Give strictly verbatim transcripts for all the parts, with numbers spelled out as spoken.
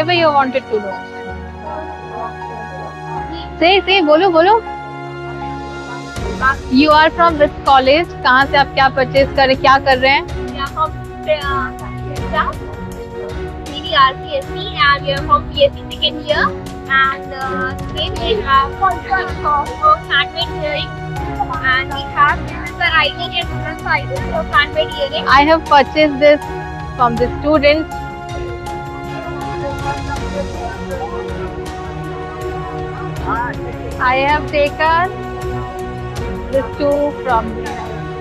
whatever you wanted to know. Say, say, बोलो, बोलो. You are from which college? कहाँ से आप क्या purchase कर क्या कर रहे हैं? We are from we are P S C and we are from P S C second year. And uh, today we have sponsor of handmade earrings. And we have the writing and different sizes of handmade earrings. I have purchased this from the students. I have taken this two from the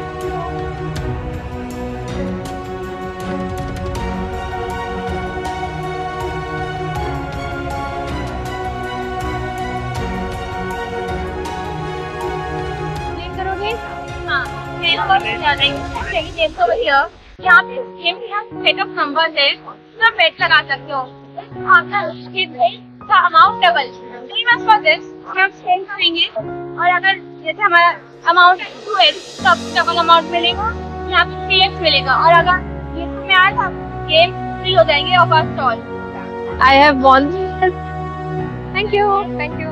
यहाँ पे game के set of numbers है, सब बेट लगा सकते हो. Amount double for this हम spend करेंगे और अगर जैसे हमारा अमाउंट टू है तब डबल अमाउंट मिलेगा, यहाँ पे थ्री एक्स मिलेगा और अगर ये में आए तो गेम फ्री हो जाएंगे of our stall. I have won this. Thank you. Thank you.